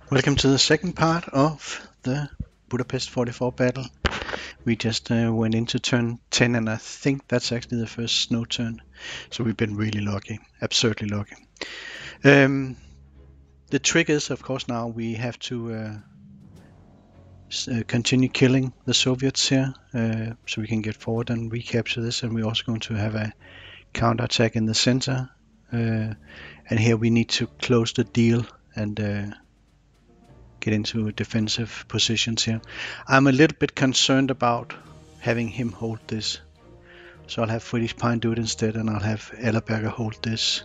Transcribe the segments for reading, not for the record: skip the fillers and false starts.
Welcome to the second part of the Budapest 44 battle. We just went into turn 10 and I think that's actually the first snow turn. So we've been really lucky, absurdly lucky. The trick is, of course, now we have to continue killing the Soviets here so we can get forward and recapture this. And we're also going to have a counterattack in the center. And here we need to close the deal and get into defensive positions here. I'm a little bit concerned about having him hold this. So I'll have Friedrich Pine do it instead, and I'll have Ellerberger hold this.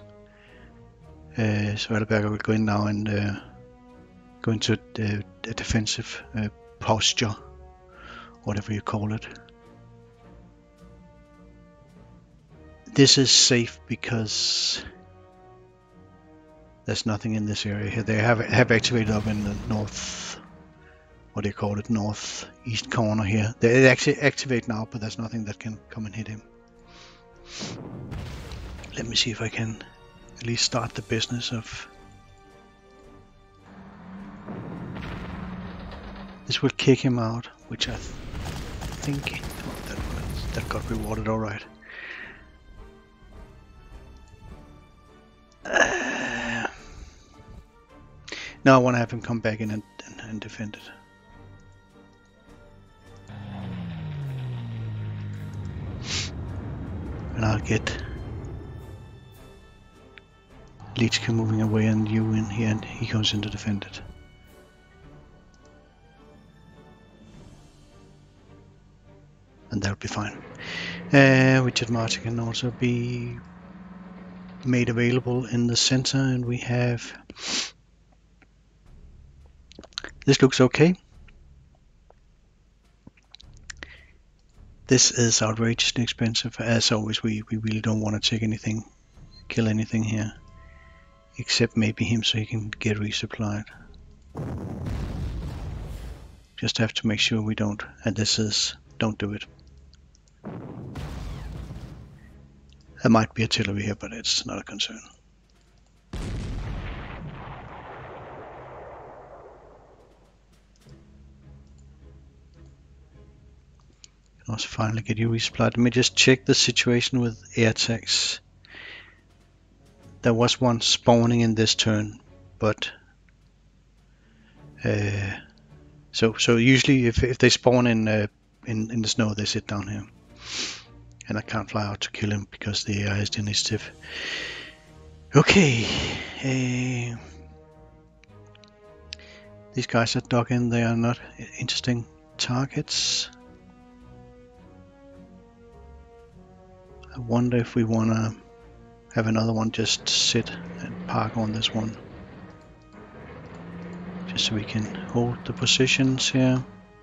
So Ellerberger will go in now and go into a defensive posture, whatever you call it. This is safe because there's nothing in this area here. They have activated up in the north, what do you call it, northeast corner here. They actually activate now, but there's nothing that can come and hit him. Let me see if I can at least start the business of... This will kick him out, which I think... Oh, that got rewarded alright. Now I want to have him come back in and defend it. And I'll get Leechka moving away and you in here, and he goes in to defend it. And that'll be fine. Richard Martin can also be made available in the center, and we have... This looks okay. This is outrageously expensive. As always, we really don't want to take anything, kill anything here. Except maybe him so he can get resupplied. Just have to make sure we don't, and this is, don't do it. There might be artillery here, but it's not a concern. Also finally get you resupplied. Let me just check the situation with air attacks. There was one spawning in this turn, but so usually if they spawn in the snow, they sit down here, and I can't fly out to kill him because the AI is the initiative. Okay, these guys at dug in, they are not interesting targets. I wonder if we want to have another one just sit and park on this one. Just so we can hold the positions here.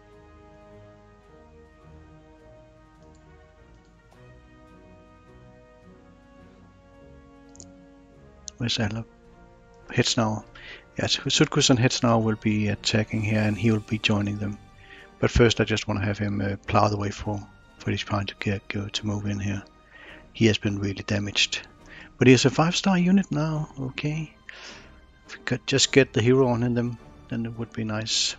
Where's Adler? Hetznauer. Yes, Sutkus and Hetznauer will be attacking here and he will be joining them. But first I just want to have him plow the way for each pine to move in here. He has been really damaged. But he has a 5-star unit now, okay. If we could just get the hero on in them, then it would be nice.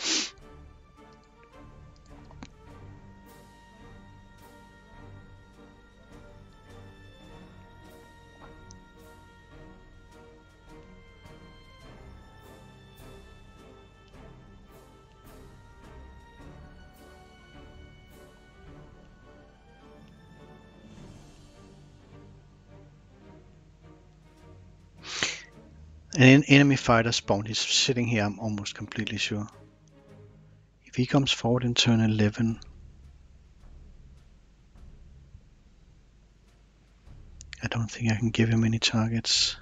An enemy fighter spawned. He's sitting here, I'm almost completely sure. If he comes forward in turn 11, I don't think I can give him any targets.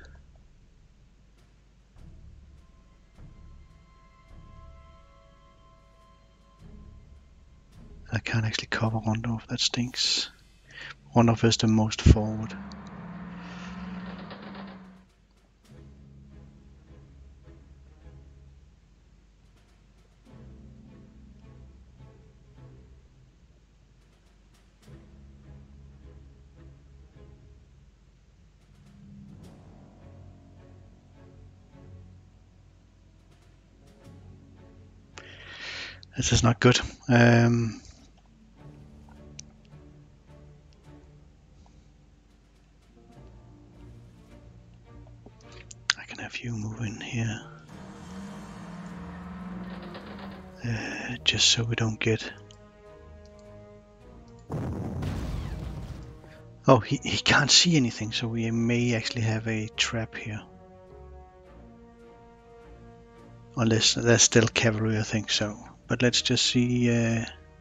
I can't actually cover Rondorf, that stinks. Rondorf is the most forward. This is not good. I can have you move in here. Just so we don't get... Oh, he can't see anything, so we may actually have a trap here. Unless there's still cavalry, I think so. But let's just see.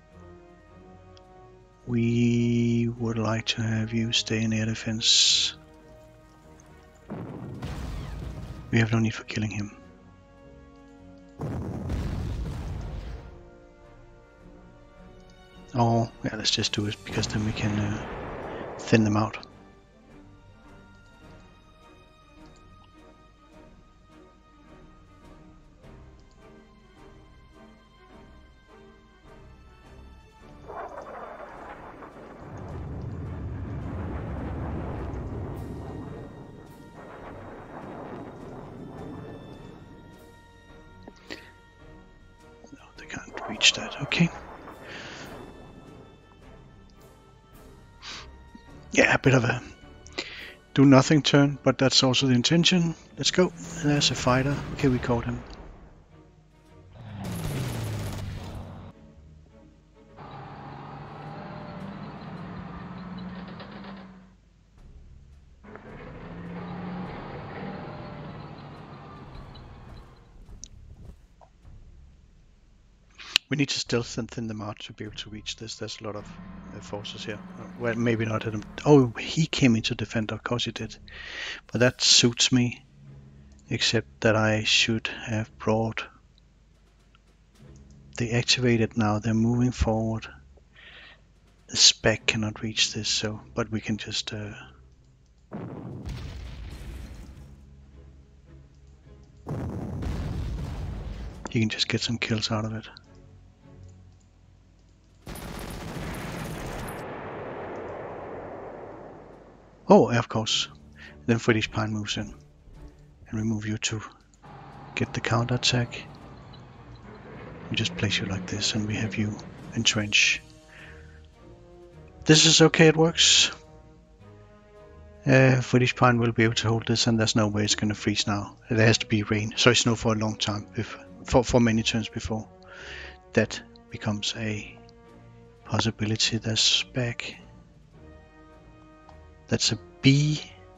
We would like to have you stay in air defense. We have no need for killing him. Oh, yeah, let's just do it, because then we can thin them out. No, they can't reach that. Okay. Yeah, a bit of a do nothing turn, but that's also the intention. Let's go. There's a fighter. Okay, we caught him. We need to still thin them out to be able to reach this. There's a lot of forces here. Well, maybe not at him. Oh, he came in to defend. Of course he did. But that suits me. Except that I should have brought... They activated now. They're moving forward. The spec cannot reach this, so... But we can just... You can just get some kills out of it. Oh, of course. Then Friedrich Pine moves in. And remove you to get the counter attack. We just place you like this and we have you entrench. This is okay, it works. Friedrich Pine will be able to hold this, and there's no way it's going to freeze now. There has to be rain, so it snowed for a long time, for many turns before. That becomes a possibility. That's back. That's a B.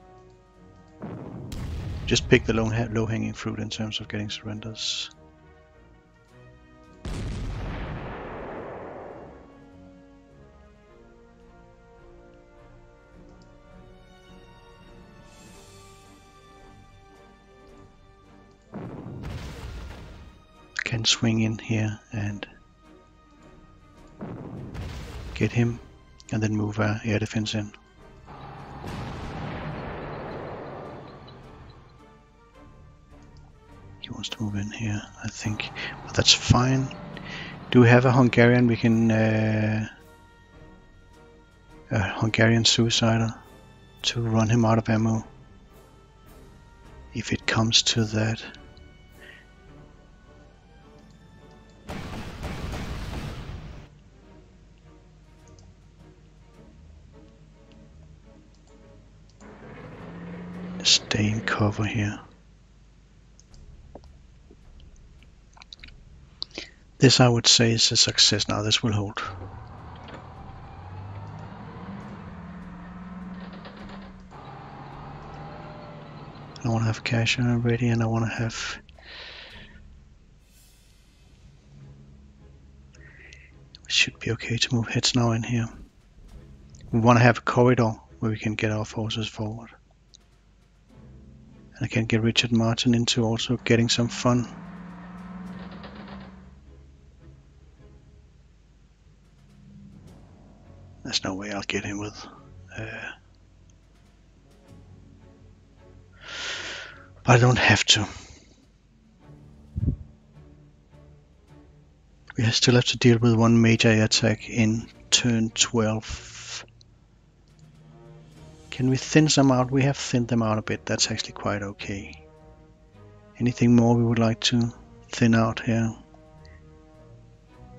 Just pick the low-hanging fruit in terms of getting surrenders. Can swing in here and get him, and then move air defense in. He wants to move in here, I think, but that's fine. Do we have a Hungarian? We can a Hungarian suicider to run him out of ammo if it comes to that. Stay in cover here. This, I would say, is a success now. This will hold. I want to have cash ready, and I want to have... It should be okay to move heads now in here. We want to have a corridor where we can get our forces forward. And I can get Richard Martin into also getting some fun. There's no way I'll get him with... but I don't have to. We still have to deal with one major attack in turn 12. Can we thin some out? We have thinned them out a bit. That's actually quite okay. Anything more we would like to thin out here?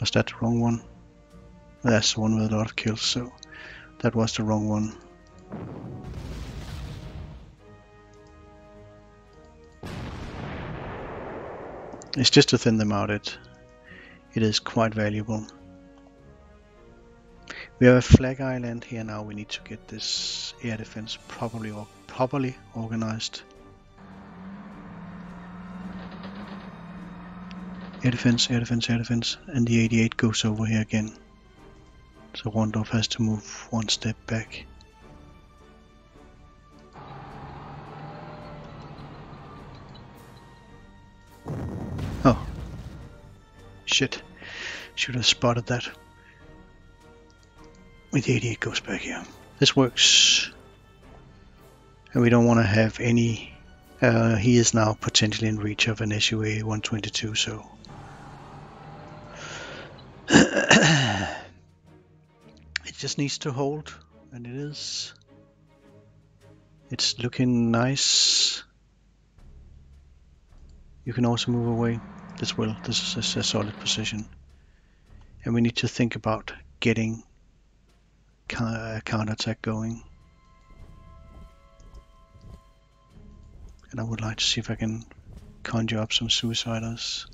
Was that the wrong one? That's the one with a lot of kills, so that was the wrong one. It's just to thin them out. It is quite valuable. We have a flag island here now. We need to get this air defense properly organized. Air defense, air defense, air defense, and the 88 goes over here again. So Rondorf has to move one step back. Oh, shit! Should have spotted that. The 88 goes back here. This works, and we don't want to have any. He is now potentially in reach of an SUA 122, so. It just needs to hold, and it is. It's looking nice. You can also move away. This is a solid position, and we need to think about getting a counterattack going. And I would like to see if I can conjure up some suiciders.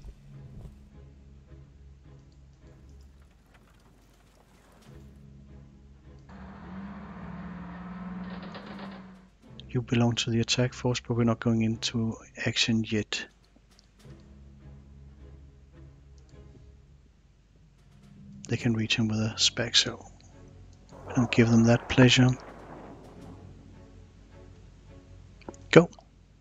You belong to the attack force, but we're not going into action yet. They can reach him with a spec, so I don't give them that pleasure. Go!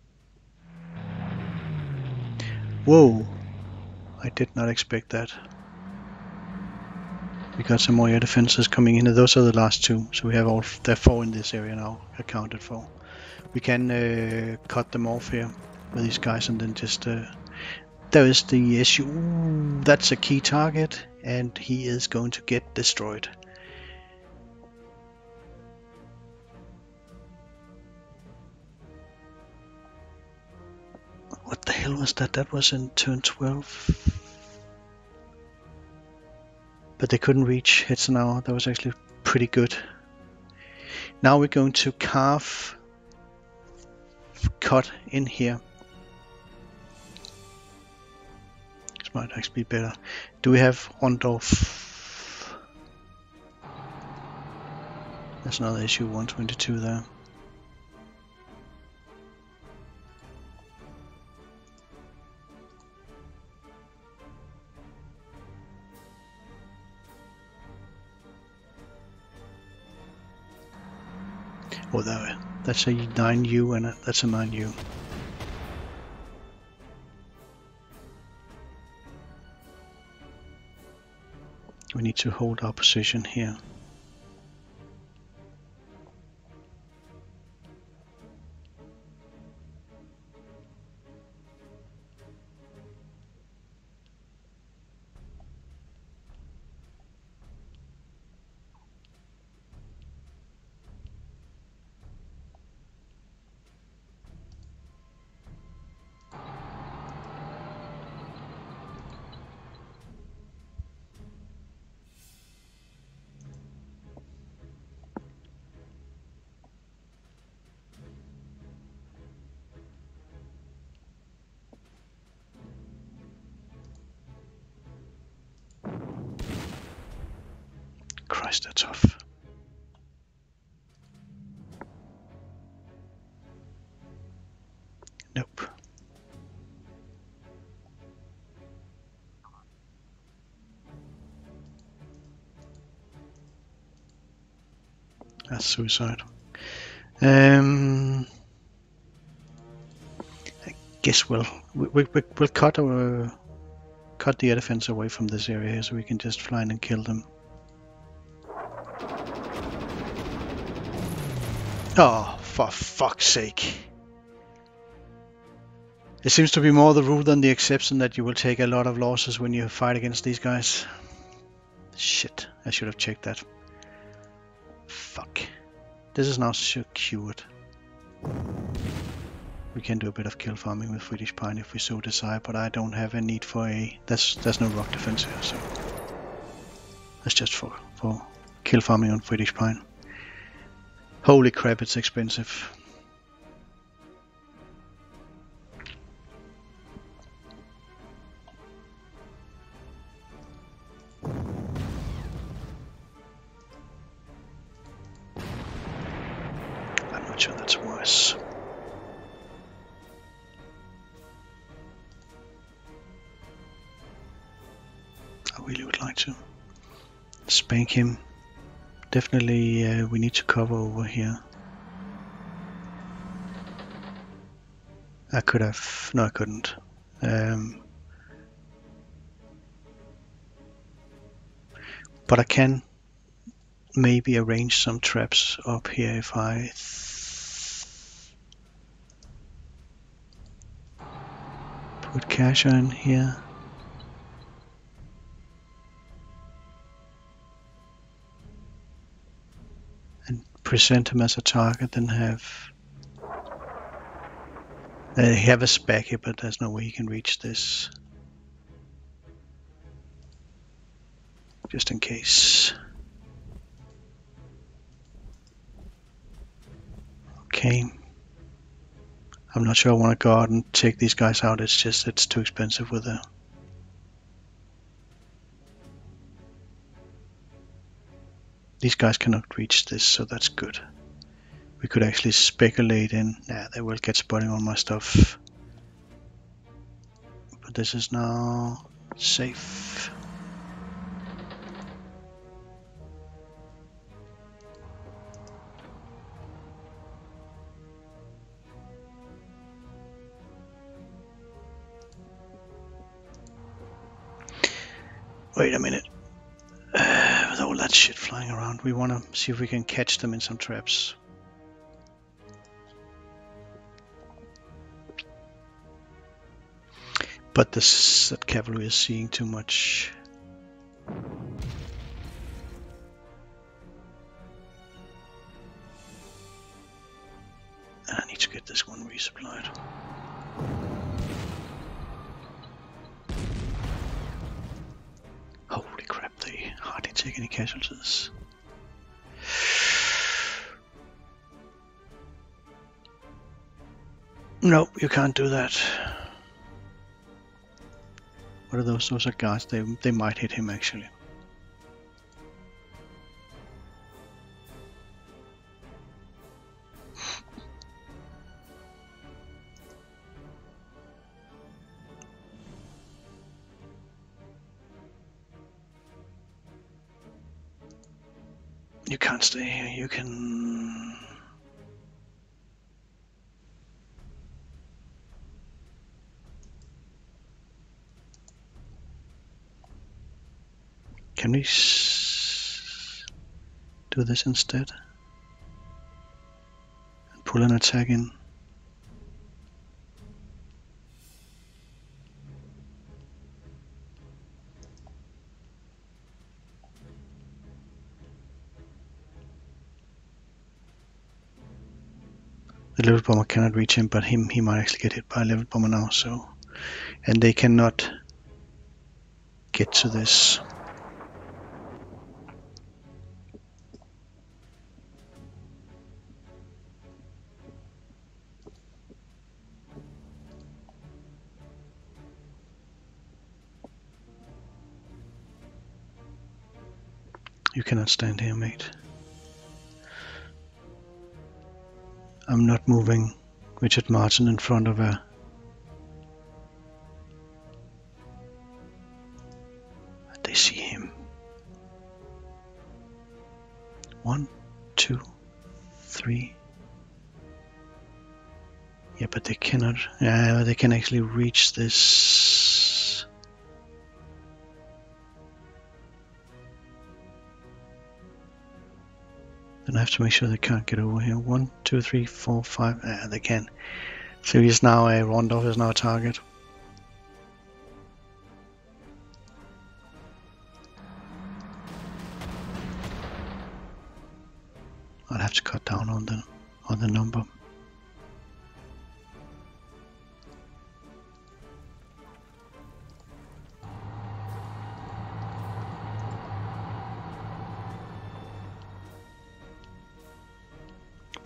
Whoa! I did not expect that. We got some more air defenses coming in. Those are the last two, so we have all. There are 4 in this area now accounted for. We can cut them off here with these guys, and then just there is the issue. Ooh, that's a key target, and he is going to get destroyed. What the hell was that? That was in turn 12. But they couldn't reach Hetzenauer. That was actually pretty good. Now we're going to cut in here. This might actually be better. Do we have Rondorf? That's another issue 122 there. Oh, that's a 9U and that's a 9U. We need to hold our position here. Christ, they're tough. Nope. That's suicide. I guess we'll cut the air defense away from this area here, so we can just fly in and kill them. Oh, for fuck's sake. It seems to be more the rule than the exception that you will take a lot of losses when you fight against these guys. Shit, I should have checked that. Fuck. This is now secured. We can do a bit of kill farming with Swedish Pine if we so desire, but I don't have a need for a... There's no rock defense here, so... That's just for kill farming on British Pine. Holy crap, it's expensive. I'm not sure that's wise. I really would like to spank him. Definitely we need to cover over here. I could have... no, I couldn't. But I can maybe arrange some traps up here if I put Kasha in here. And present him as a target, then have a spec here, but there's no way he can reach this. Just in case. Okay. I'm not sure I want to go out and take these guys out. It's just, it's too expensive with the... These guys cannot reach this, so that's good. We could actually speculate in... Nah, they will get spotting on my stuff. But this is now safe. Wait a minute. With all that shit flying around, we want to see if we can catch them in some traps. But that cavalry is seeing too much. I need to get this one resupplied. Holy crap, they hardly take any casualties. No, you can't do that. What are those? Those are guards. They might hit him actually. You can't stay here. You can... Can we do this instead? And pull an attack in? The level bomber cannot reach him, but he might actually get hit by a level bomber now, so... And they cannot get to this. You cannot stand here, mate. I'm not moving Richard Martin in front of a... They see him. 1, 2, 3. Yeah, but they cannot... Yeah, they can actually reach this... Then I have to make sure they can't get over here. 1, 2, 3, 4, 5. They can. So he's now a Rondorf is now a target. I'll have to cut down on the number.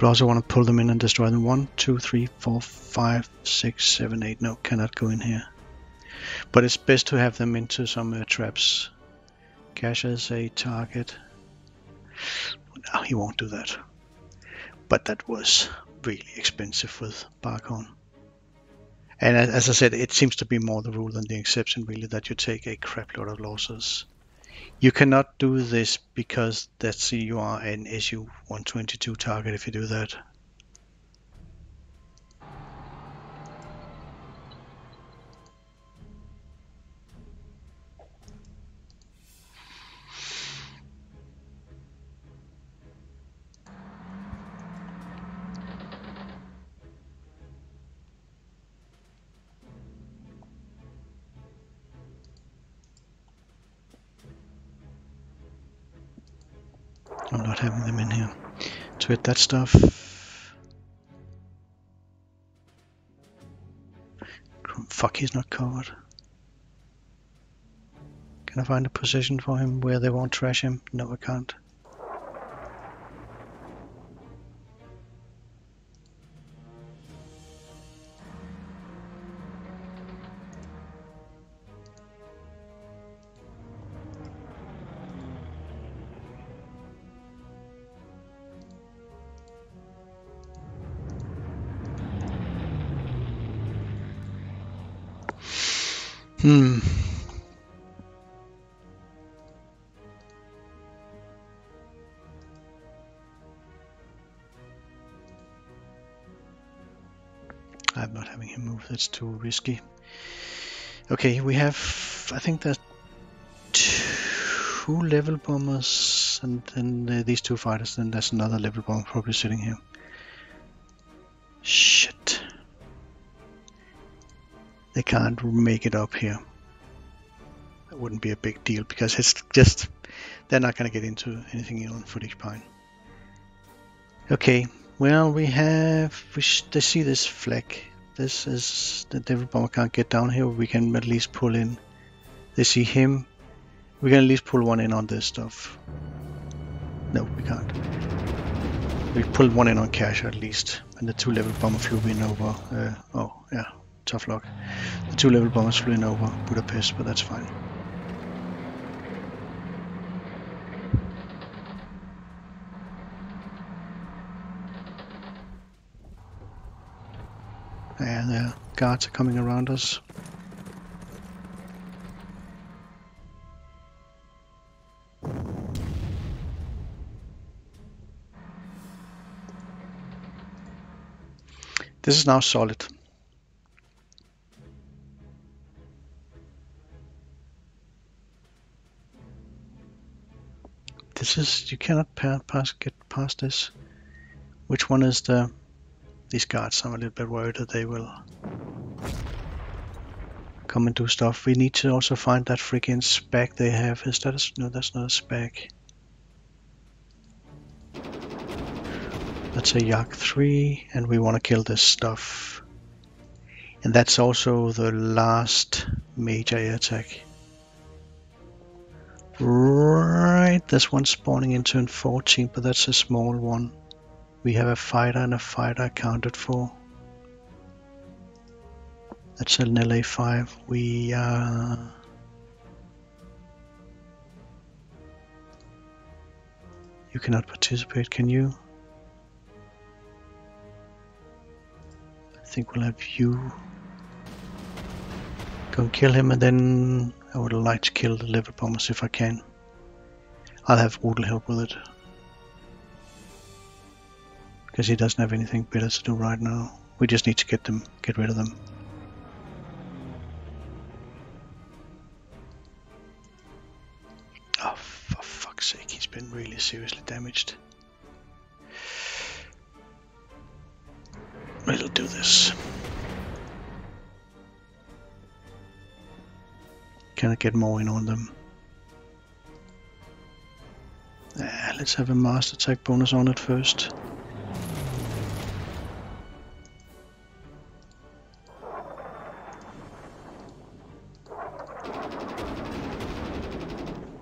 But I also want to pull them in and destroy them. 1, 2, 3, 4, 5, 6, 7, 8. No, cannot go in here. But it's best to have them into some traps. Cash as a target. No, he won't do that. But that was really expensive with Barkhorn. And as I said, it seems to be more the rule than the exception, really, that you take a crap load of losses. You cannot do this because you are an SU-122 target if you do that. I'm not having them in here to hit that stuff. Fuck, he's not covered. Can I find a position for him where they won't trash him? No, I can't. I'm not having him move, that's too risky. Okay, we have, I think there's 2 level bombers and then these 2 fighters, then there's another level bomber probably sitting here. Shit. They can't make it up here. That wouldn't be a big deal because it's just, they're not going to get into anything on Footage Pine. Okay, well we they see this flag. This is the Devil Bomber can't get down here. We can at least pull in. They see him. We can at least pull one in on this stuff. No, we can't. We pulled one in on Cash at least, and the 2 level bomber flew in over. Oh yeah, tough luck. The 2 level bombers flew in over Budapest, but that's fine. And the guards are coming around us. This is now solid. This is, you cannot get past this. Which one is these guards? I'm a little bit worried that they will come and do stuff. We need to also find that freaking spec they have. Is that no, that's not a spec. That's a Yak 3, and we want to kill this stuff. And that's also the last major air attack. Right, there's one spawning in turn 14, but that's a small one. We have a fighter and a fighter accounted for. That's an LA5. We you cannot participate, can you? I think we'll have you go and kill him, and then I would like to kill the level bombers if I can. I'll have Rudel help with it, because he doesn't have anything better to do right now. We just need to get rid of them. Oh, for fuck's sake, he's been really seriously damaged. We'll do this. Can I get more in on them? Let's have a master attack bonus on it first.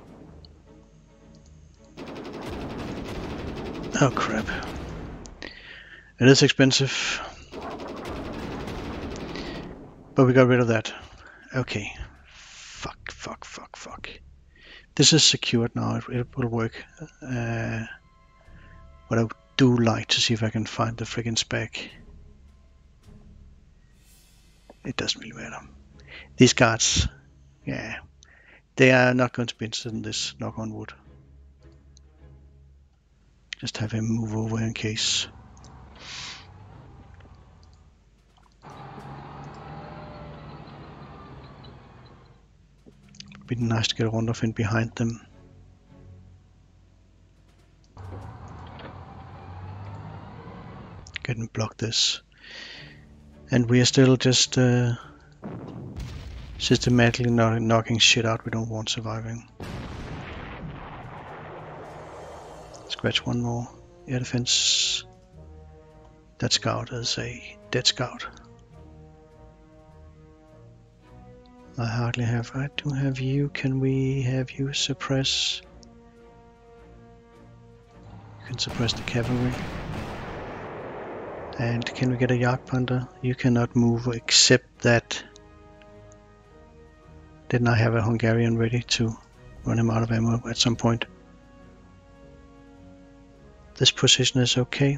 Oh crap. It is expensive, but we got rid of that. Okay. Fuck. This is secured now. It will work. But I do like to see if I can find the friggin' spec. It doesn't really matter. These guards, yeah, they are not going to be interested in this, knock on wood. Just have him move over in case. It'd be nice to get a Rundorf in behind them. Get and block this. And we are still just systematically knocking shit out we don't want surviving. Scratch one more. Air defense. That scout is a dead scout. I hardly have. I do have you. Can we have you suppress? You can suppress the cavalry. And can we get a Jagdpanther? You cannot move except that. Didn't I have a Hungarian ready to run him out of ammo at some point? This position is okay.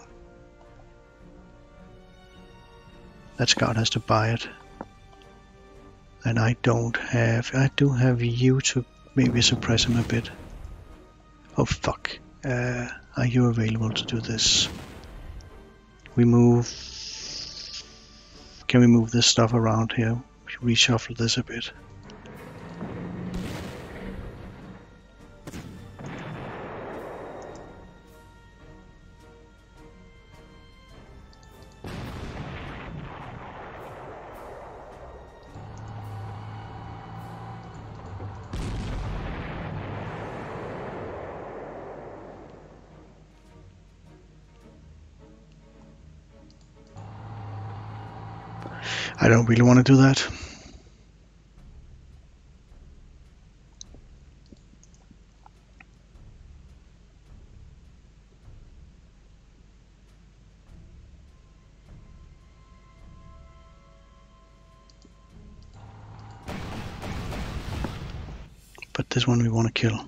That scout has to buy it. And I don't have... I do have you to maybe suppress him a bit. Oh fuck. Are you available to do this? We move... Can we move this stuff around here? Reshuffle this a bit. I don't really want to do that. But this one we want to kill.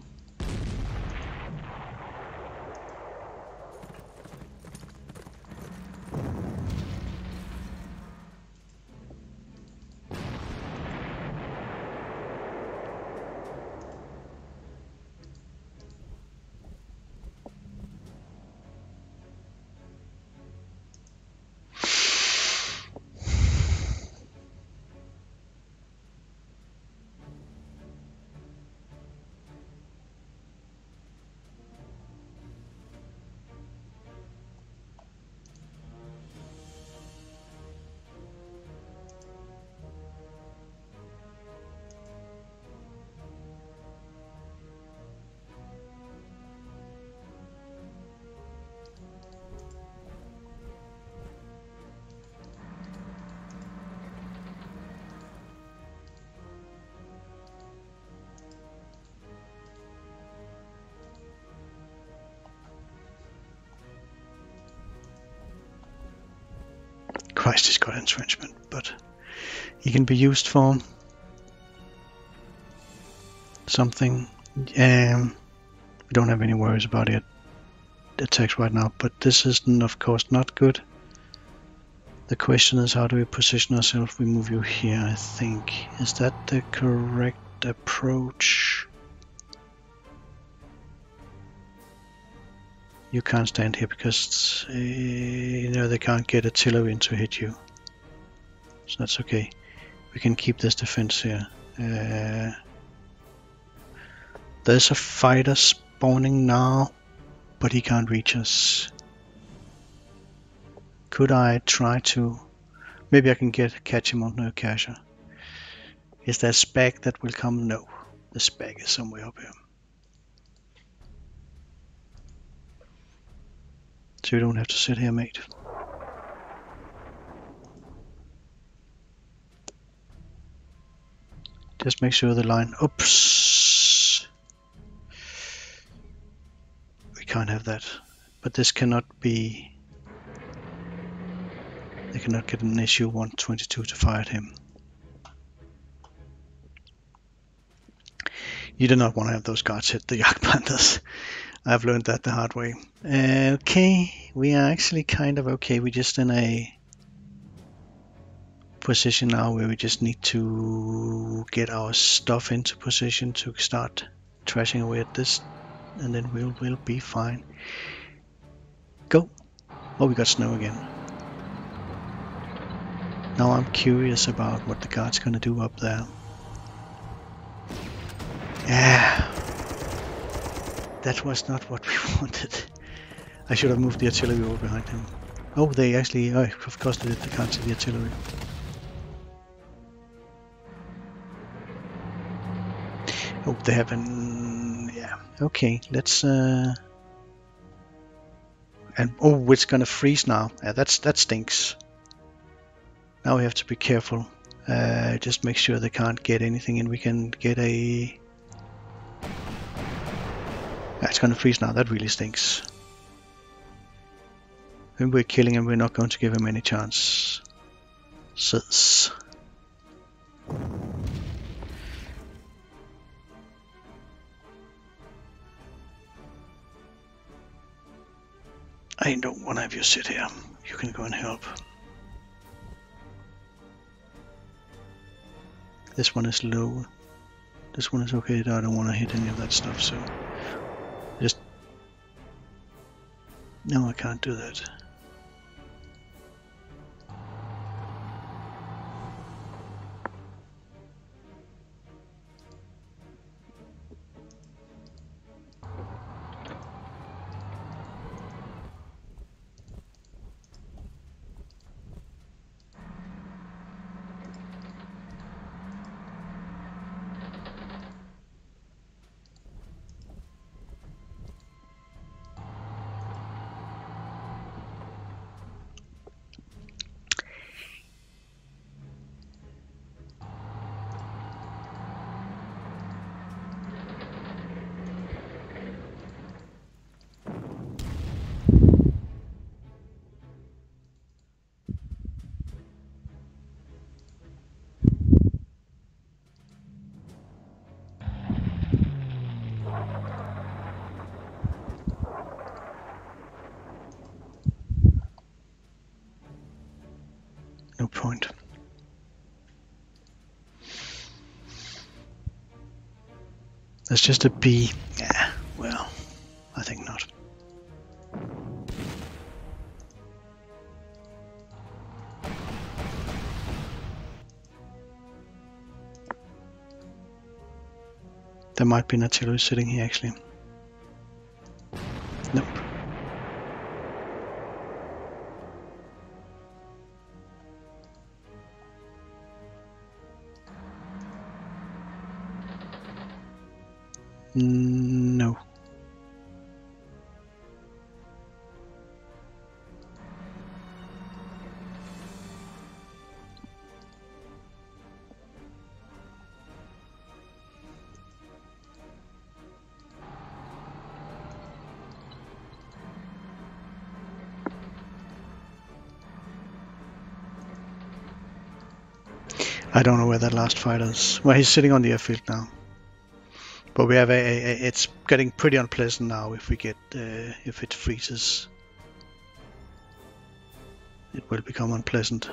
Christ, he's got entrenchment, but he can be used for something. We don't have any worries about it attacks right now, but this is of course not good. The question is, how do we position ourselves? We move you here, I think. Is that the correct approach? You can't stand here because you know they can't get artillery in to hit you. So that's okay. We can keep this defense here. There's a fighter spawning now, but he can't reach us. Could I try to... Maybe I can catch him on Nurkasha. Is there a spec that will come? No. The spec is somewhere up here. So you don't have to sit here, mate. Just make sure the line... Oops! We can't have that. But this cannot be... They cannot get an issue 122 to fire at him. You do not want to have those guards hit the Jagdpanthers. I've learned that the hard way. Okay, we are actually kind of okay. We're just in a position now where we just need to get our stuff into position to start trashing away at this, and then we'll be fine. Go. Oh, we got snow again. Now I'm curious about what the guard's gonna do up there. Yeah, that was not what we wanted. I should have moved the artillery over behind him. Oh, they actually, oh, of course they did. They can't see the artillery. Oh, they haven't. Yeah. Okay, let's. And oh, it's gonna freeze now. Yeah, that stinks. Now we have to be careful. Just make sure they can't get anything, and we can get a. Yeah, it's gonna freeze now. That really stinks. When we're killing him, we're not going to give him any chance. I don't want to have you sit here. You can go and help. This one is low. This one is okay. I don't want to hit any of that stuff, so just... No, I can't do that. No point. That's just a B. Yeah, well, I think not. There might be an artillery sitting here actually. Nope. No. I don't know where that last fighter is. Well, he's sitting on the airfield now. But we have it's getting pretty unpleasant now if we get, if it freezes. It will become unpleasant.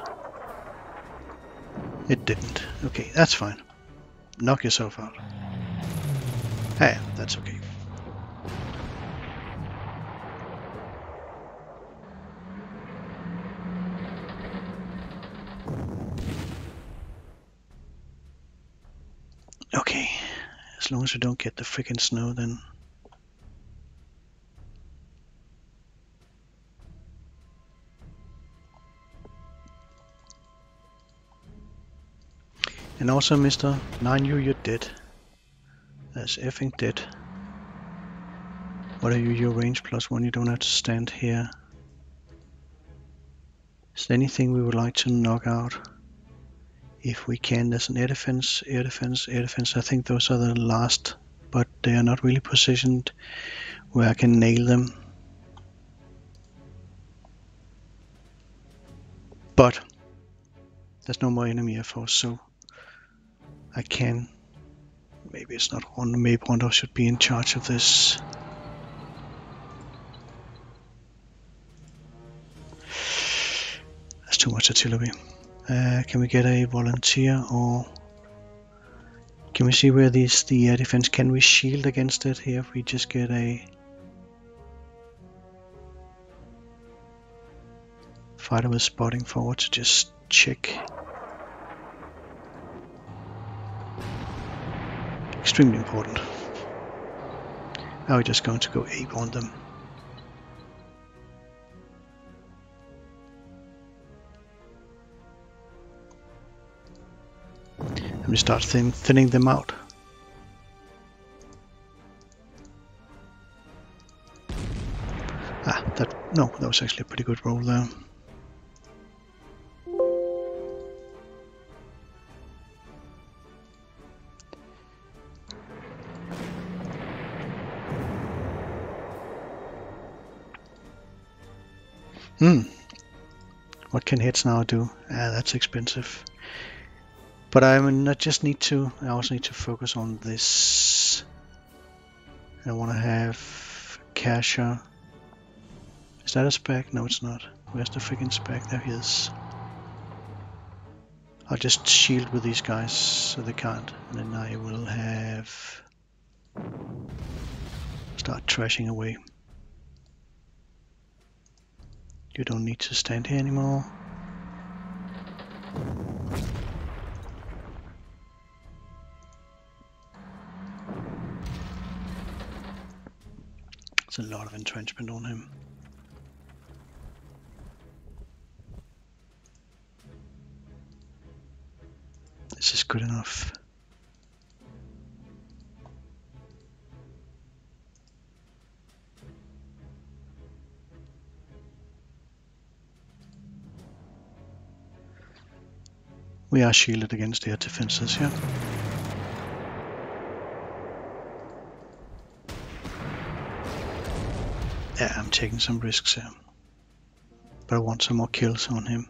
It didn't. Okay, that's fine. Knock yourself out. Hey, that's okay. Okay, as long as we don't get the freaking snow then. And also, Mr. 9U, you're dead. That's effing dead. What are you, your range +1? You don't have to stand here. Is there anything we would like to knock out? If we can, there's an air defense, air defense, air defense. I think those are the last, but they are not really positioned where I can nail them. But there's no more enemy air force, so I can. Maybe it's not on. Maybe Rondo should be in charge of this. That's too much artillery. Can we get a volunteer, or can we see where the air defense? Can we shield against it here? If we just get a fighter with spotting forward to just check. Extremely important. Now we're just going to go ape on them. And we start thinning them out. That was actually a pretty good roll there. What can hits now do? That's expensive. But I also need to focus on this. I want to have Kasher. Is that a spec? No, it's not. Where's the freaking spec? There he is. I'll just shield with these guys so they can't. And then I will have... start trashing away. You don't need to stand here anymore. It's a lot of entrenchment on him. This is good enough. We are shielded against air defenses here. Yeah, I'm taking some risks here. But I want some more kills on him.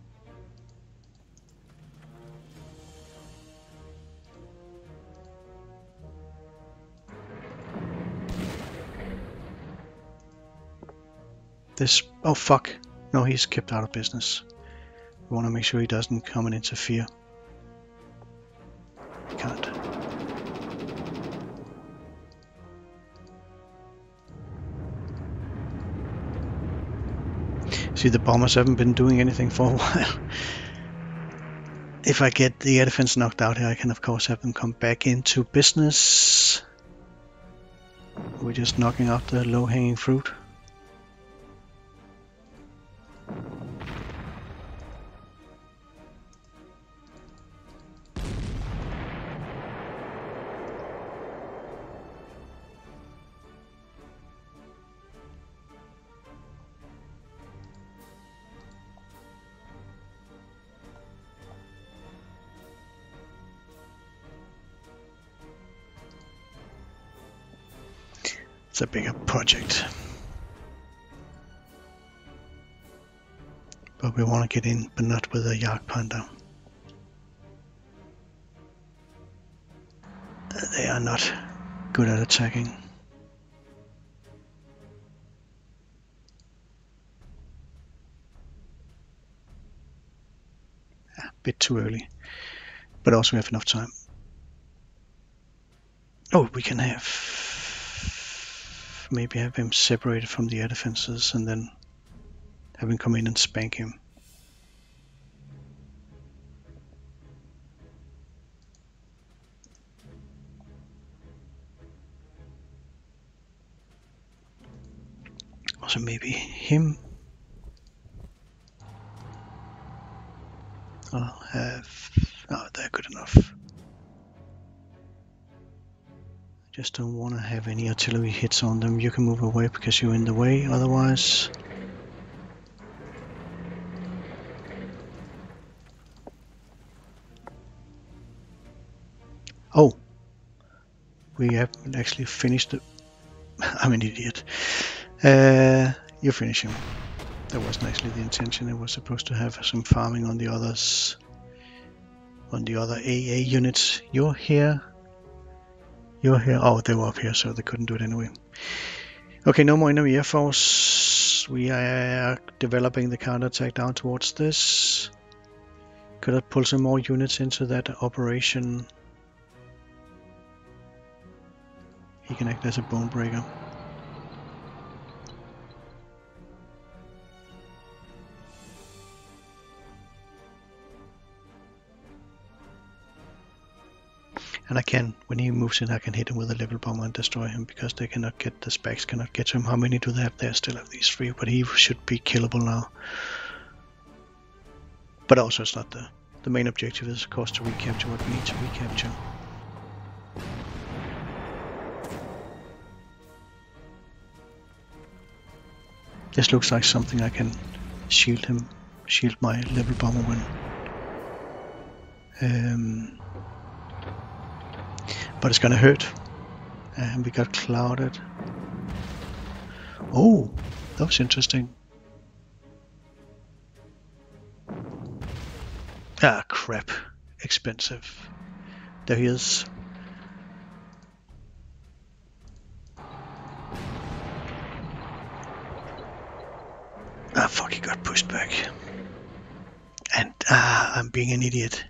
This... oh fuck. No, he's kept out of business. We want to make sure he doesn't come and interfere. He can't. See, the bombers haven't been doing anything for a while. If I get the air defense knocked out here, I can of course have them come back into business. We're just knocking out the low-hanging fruit. It's a bigger project. But we want to get in, but not with a Jagdpanther. They are not good at attacking. A bit too early. But also we have enough time. Oh, we can maybe have him separated from the air defenses and then have him come in and spank him. Also maybe him. I'll have... oh, they're good enough. Just don't want to have any artillery hits on them. You can move away because you're in the way otherwise. Oh, we haven't actually finished it. I'm an idiot. You finish him. That wasn't actually the intention. It was supposed to have some farming on the others, on the other AA units. You're here. You're here. Oh, they were up here, so they couldn't do it anyway. Okay, no more enemy air force. We are developing the counterattack down towards this. Could I pull some more units into that operation? He can act as a bone breaker. And I can, when he moves in, I can hit him with a level bomber and destroy him because they cannot get, the specs cannot get to him. How many do they have? They still have these 3, but he should be killable now. But also it's not the main objective is of course to recapture what we need to recapture. This looks like something I can shield my level bomber when. But it's gonna hurt. And we got clouded. Oh, that was interesting. Ah, crap. Expensive. There he is. Ah, fuck, he got pushed back. And, I'm being an idiot.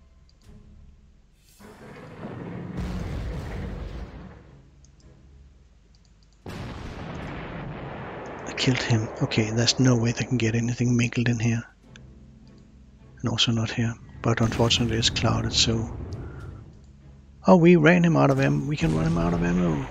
I killed him. Okay, there's no way they can get anything mingled in here. And also not here. But unfortunately it's clouded, so... Oh, we ran him out of ammo. We can run him out of ammo.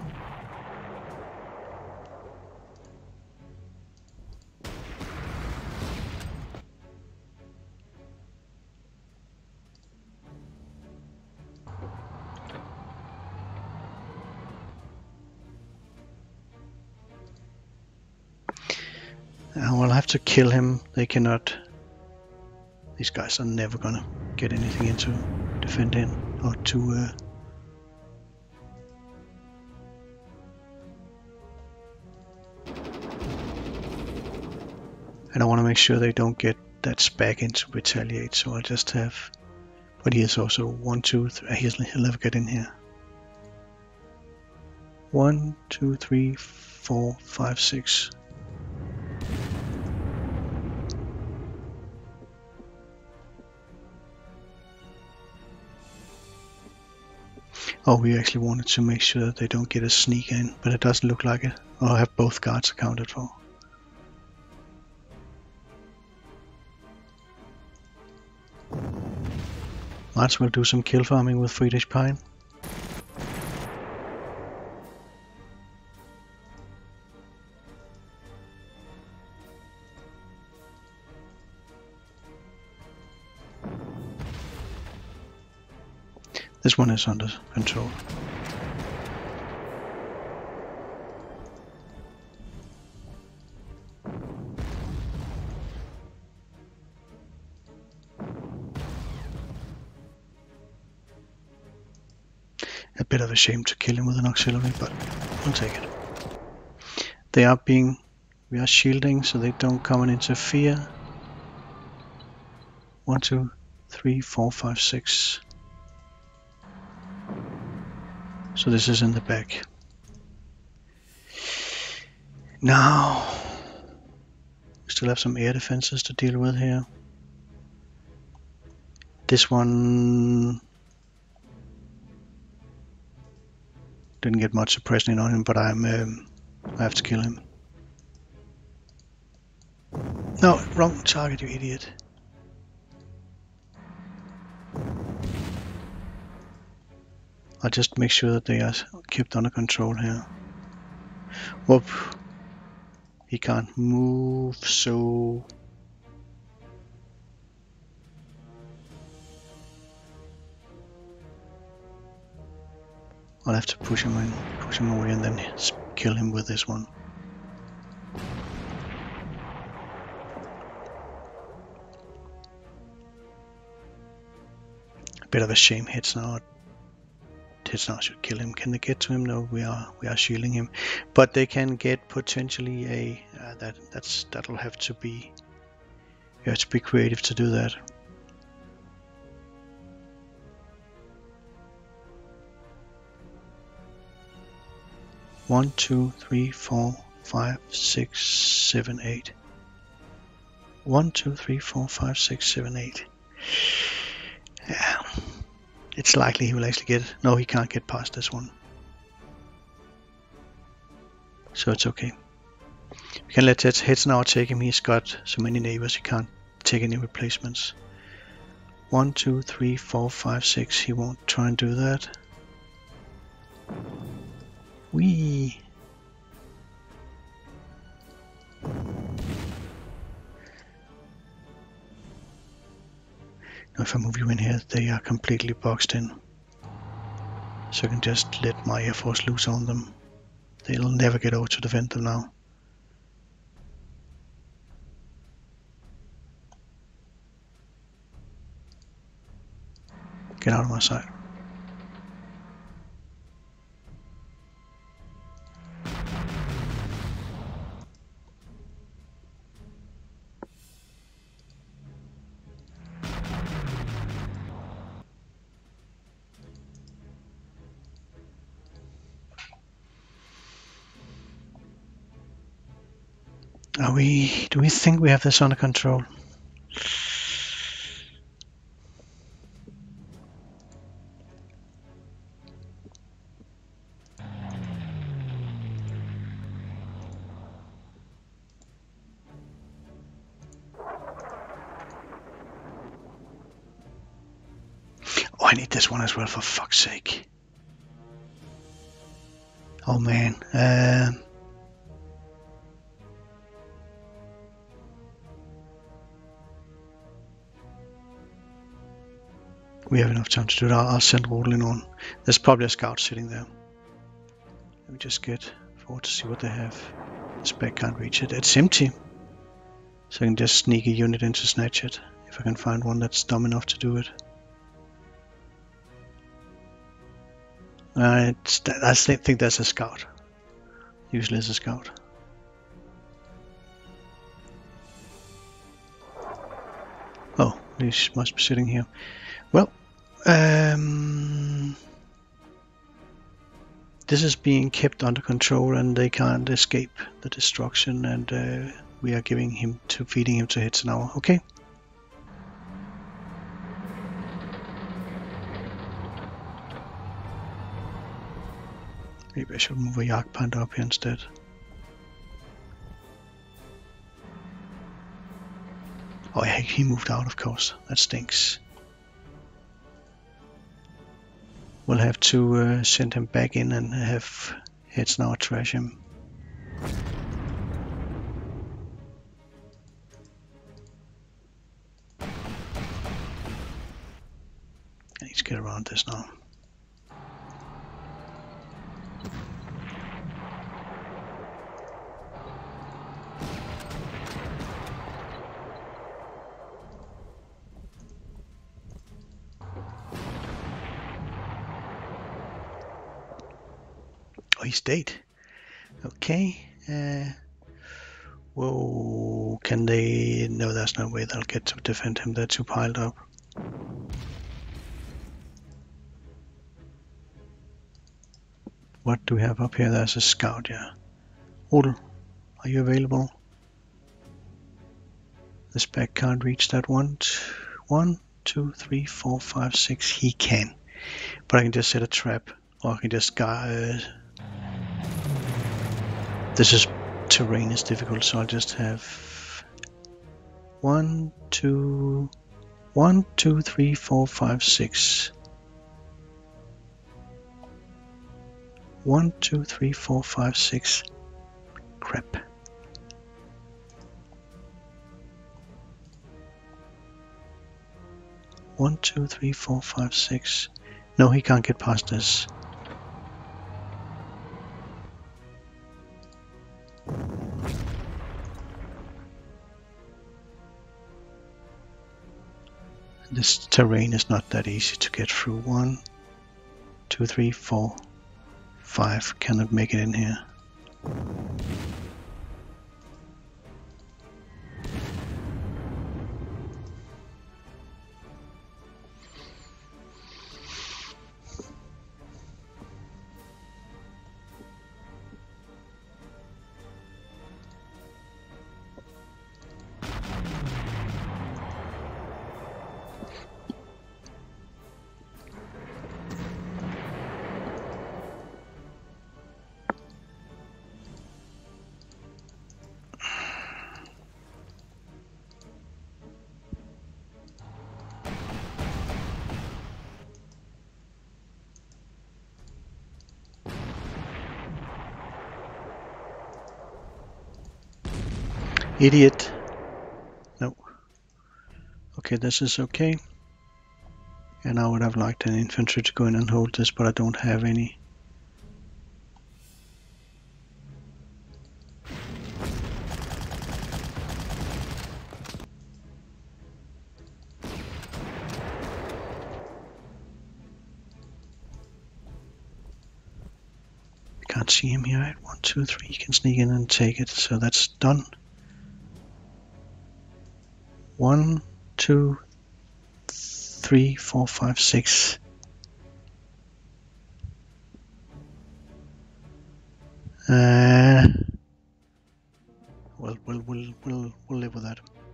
I will have to kill him. They cannot... These guys are never gonna get anything into defend in or to... And I want to make sure they don't get that spec in to retaliate, so I'll just have... But he is also 1, 2, 3... He'll never get in here. 1, 2, 3, 4, 5, 6... Oh, we actually wanted to make sure that they don't get a sneak in, but it doesn't look like it. I'll have both guards accounted for. Might as well do some kill farming with Friedrich Pine. This one is under control. A bit of a shame to kill him with an auxiliary, but we'll take it. They are being... We are shielding so they don't come and interfere. 1, 2, 3, 4, 5, 6. So this is in the back. Now, we still have some air defenses to deal with here. This one didn't get much suppression on him, but I have to kill him. No, wrong target, you idiot. I'll just make sure that they are kept under control here. Whoop. He can't move, so... I'll have to push him in, push him away and then kill him with this one. A bit of a shame hits now. Hitsuna should kill him. Can they get to him? No, we are shielding him. But they can get potentially a that'll have to be, you have to be creative to do that. One, 2, 3, 4, 5, 6, 7, 8. 1, 2, 3, 4, 5, 6, 7, 8. Yeah. It's likely he will actually get it. No, he can't get past this one. So it's okay. We can let Hitsuna take him. He's got so many neighbors he can't take any replacements. 1, 2, 3, 4, 5, 6. He won't try and do that. Whee! Now if I move you in here, they are completely boxed in. So I can just let my Air Force loose on them. They'll never get over to defend them now. Get out of my sight. Do we think we have this under control? Oh, I need this one as well, for fuck's sake. Oh man. We have enough time to do that. I'll send Rodlin on. There's probably a scout sitting there. Let me just get forward to see what they have. This back can't reach it. It's empty. So I can just sneak a unit in to snatch it. If I can find one that's dumb enough to do it. I think that's a scout. Usually it's a scout. Oh, he must be sitting here. Well, this is being kept under control and they can't escape the destruction, and we are feeding him to Hitsuna. Okay. Maybe I should move a Jagdpanther up here instead. Oh yeah, he moved out, of course. That stinks. We'll have to send him back in and have Hitsuna trash him. I need to get around this now. Oh, he's dead. Okay. Whoa. Can they... No, there's no way they'll get to defend him. They're too piled up. What do we have up here? There's a scout, yeah. Odell, are you available? This back can't reach that one. 1, 2, 3, 4, 5, 6. He can. But I can just set a trap. Or I can just terrain is difficult, so I'll just have 1, 2, 3, 4, 5, 6. 1, 2, 3, 4, 5, 6. Crap. One, 2, 3, 4, 5, 6. No, he can't get past this. This terrain is not that easy to get through. 1, 2, 3, 4, 5 cannot make it in here. Idiot. No. Okay, this is okay. And I would have liked an infantry to go in and hold this, but I don't have any. Can't see him here at 1, 2, 3. He can sneak in and take it, so that's done. 1, 2, 3, 4, 5, 6. Well, we'll live with that.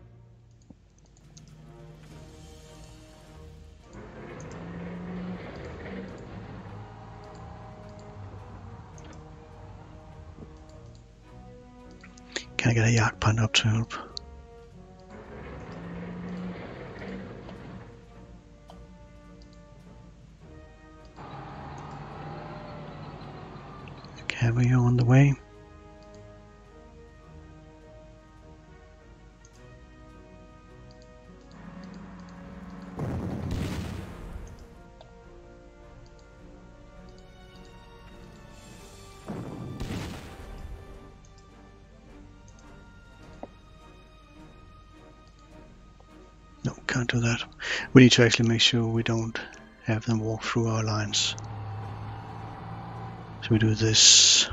Can I get a Jagdpanther up to help? Cavalry on the way. No, can't do that. We need to actually make sure we don't have them walk through our lines. So we do this.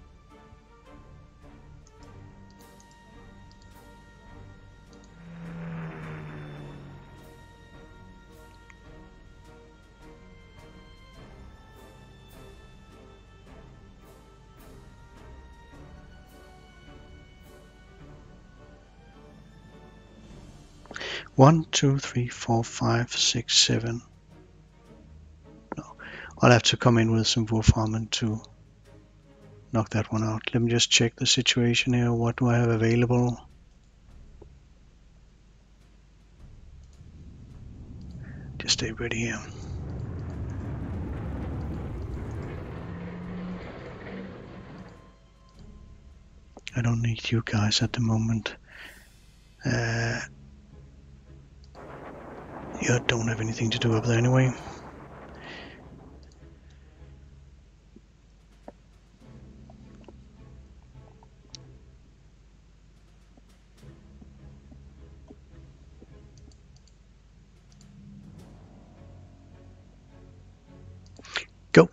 One, 2, 3, 4, 5, 6, 7. No, I'll have to come in with some Wolframen to knock that one out. Let me just check the situation here. What do I have available? Just stay ready here. I don't need you guys at the moment. You don't have anything to do up there anyway. Go.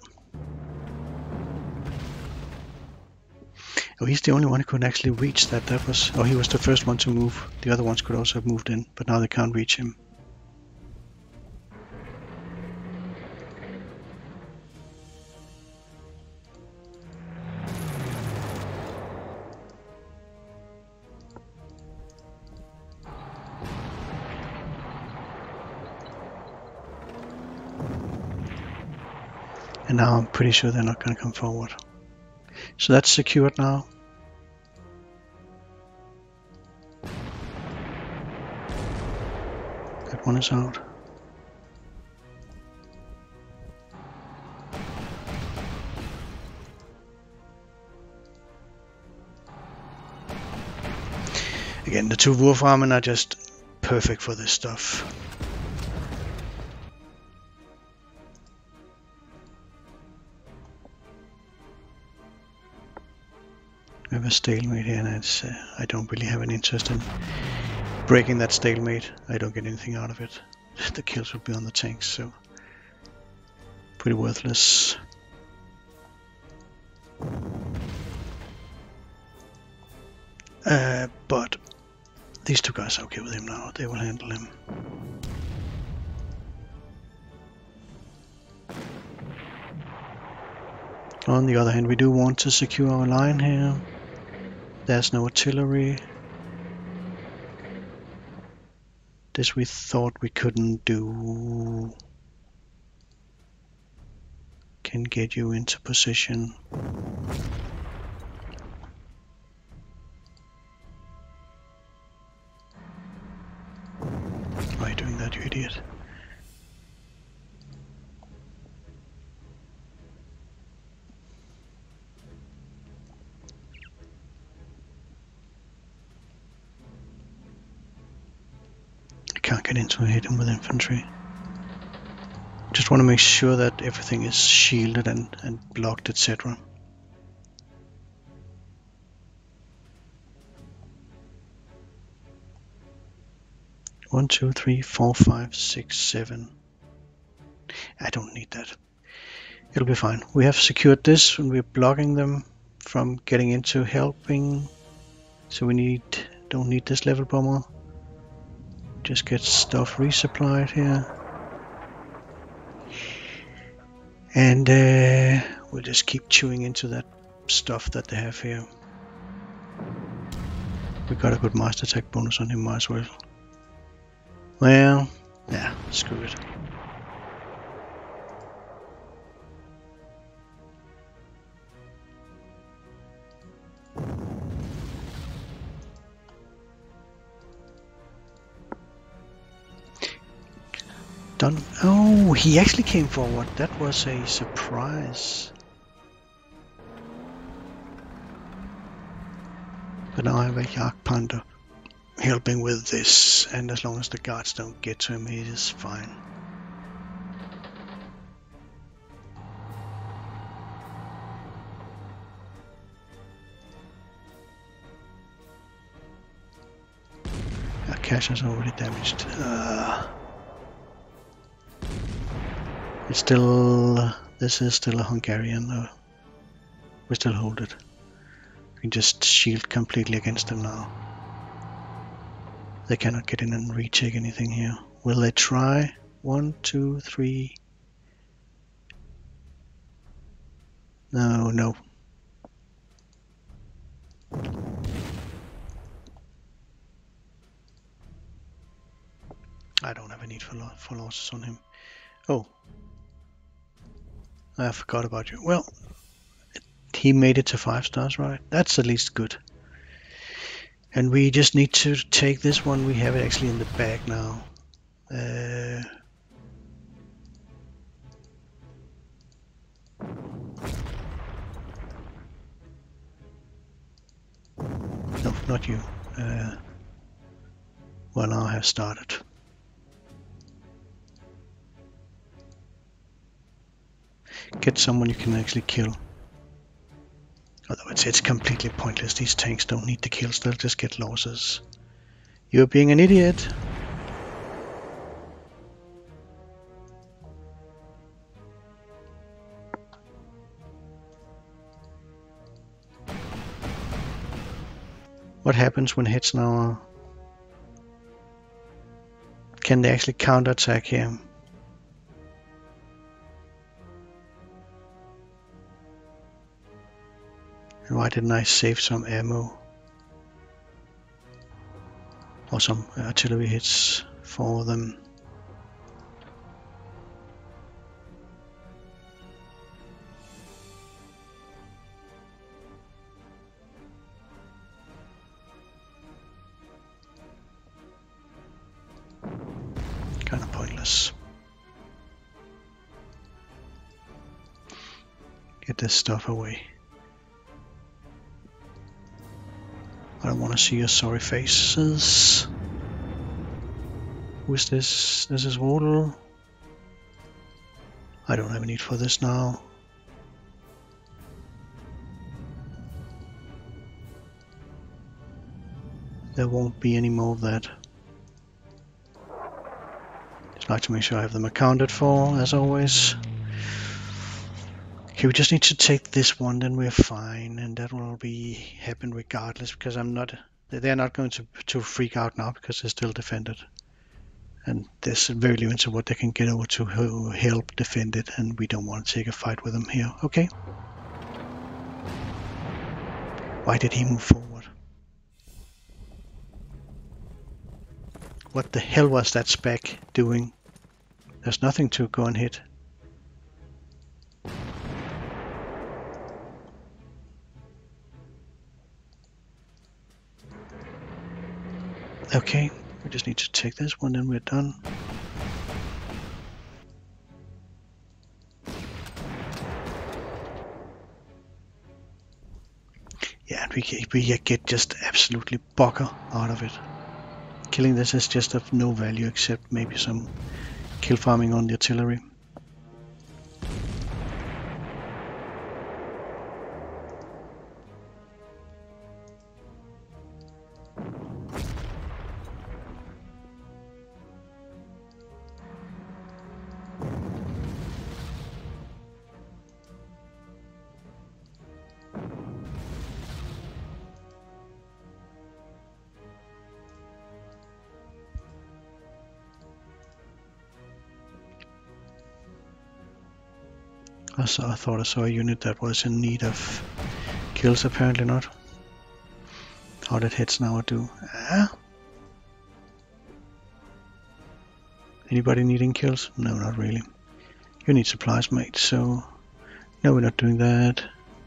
Oh, he's the only one who could actually reach that. That was, oh, he was the first one to move. The other ones could also have moved in, but now they can't reach him. And now I'm pretty sure they're not going to come forward. So that's secured now. That one is out. Again, the 2 Wolframen are just perfect for this stuff. We have a stalemate here, and it's, I don't really have an interest in breaking that stalemate. I don't get anything out of it. The kills will be on the tanks, so pretty worthless. But these two guys are okay with him now. They will handle him. On the other hand, we do want to secure our line here. There's no artillery. This we thought we couldn't do. Can get you into position. Why are you doing that, you idiot? Can't get into hit him with infantry. Just want to make sure that everything is shielded and blocked, etc. One, two, three, four, five, six, seven. I don't need that. It'll be fine. We have secured this and we're blocking them from getting into helping. So we don't need this level bomber. Just get stuff resupplied here. And we'll just keep chewing into that stuff that they have here. We got a good master attack bonus on him, might as well. Well, yeah, screw it. Done. Oh, he actually came forward. That was a surprise. But now I have a Jagdpanther helping with this, and as long as the guards don't get to him, he is fine. Cash is already damaged. It's still, this is still a Hungarian. We still hold it. We can just shield completely against them now. They cannot get in and retake anything here. Will they try? 1, 2, 3. No. I don't have a need for losses on him. Oh. I forgot about you. Well, he made it to 5 stars, right? That's at least good. And we just need to take this one. We have it actually in the bag now. No, not you. Well, now I have started. Get someone you can actually kill. Although it's completely pointless. These tanks don't need the kills, they'll just get losses. You're being an idiot. What happens when hits now? Can they actually counterattack here? And why didn't I save some ammo? Or some artillery hits for them? Kind of pointless. Get this stuff away. I don't want to see your sorry faces. Who is this? This is Wardle. I don't have a need for this now. There won't be any more of that. Just like to make sure I have them accounted for, as always. Okay, we just need to take this one, then we're fine, and that will be happen regardless, because they're not going to freak out now because they're still defended. And there's very limited what they can get over to help defend it, and we don't want to take a fight with them here. Okay. Why did he move forward? What the hell was that spec doing? There's nothing to go and hit. Okay, we just need to take this one, then we're done. Yeah, and we get just absolutely bugger out of it. Killing this is just of no value except maybe some kill farming on the artillery. I thought I saw a unit that was in need of kills, apparently not. How did heads now do? Anybody needing kills? No, not really. You need supplies, mate, so no, we're not doing that.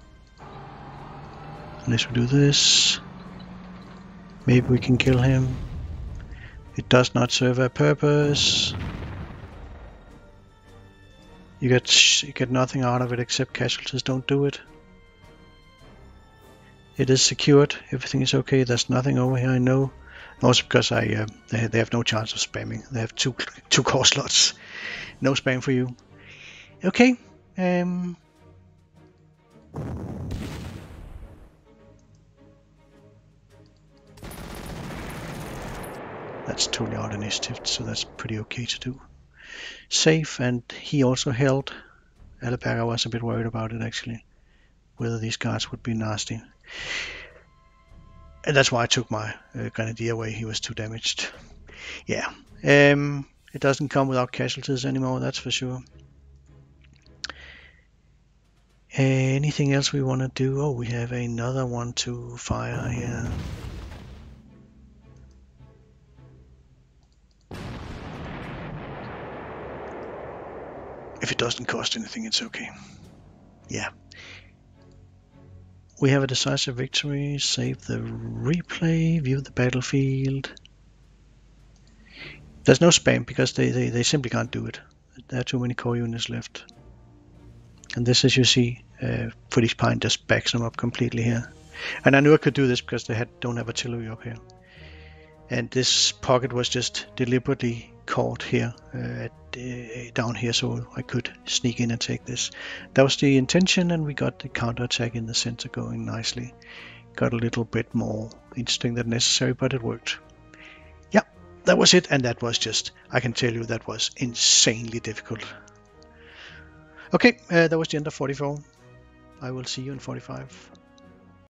Unless we do this. Maybe we can kill him. It does not serve a purpose. You get nothing out of it except casualties. Don't do it. It is secured. Everything is okay. There's nothing over here. I know. Also because they have no chance of spamming. They have two core slots. No spam for you. Okay. That's totally out initiative, so that's pretty okay to do. Safe, and he also held. Alberg, I was a bit worried about it actually, whether these guards would be nasty. And that's why I took my grenadier away. He was too damaged. Yeah, it doesn't come without casualties anymore, that's for sure. Anything else we want to do? Oh, we have another one to fire here. If it doesn't cost anything, it's okay. Yeah. We have a decisive victory. Save the replay. View the battlefield. There's no spam because they simply can't do it. There are too many core units left. And this, as you see, Footage Pine just backs them up completely here. And I knew I could do this because they don't have artillery up here. And this pocket was just deliberately caught here, down here, so I could sneak in and take this. That was the intention, and we got the counterattack in the center going nicely. Got a little bit more interesting than necessary, but it worked. Yeah, that was it, and that was just, I can tell you, that was insanely difficult. Okay, that was the end of 44. I will see you in 45.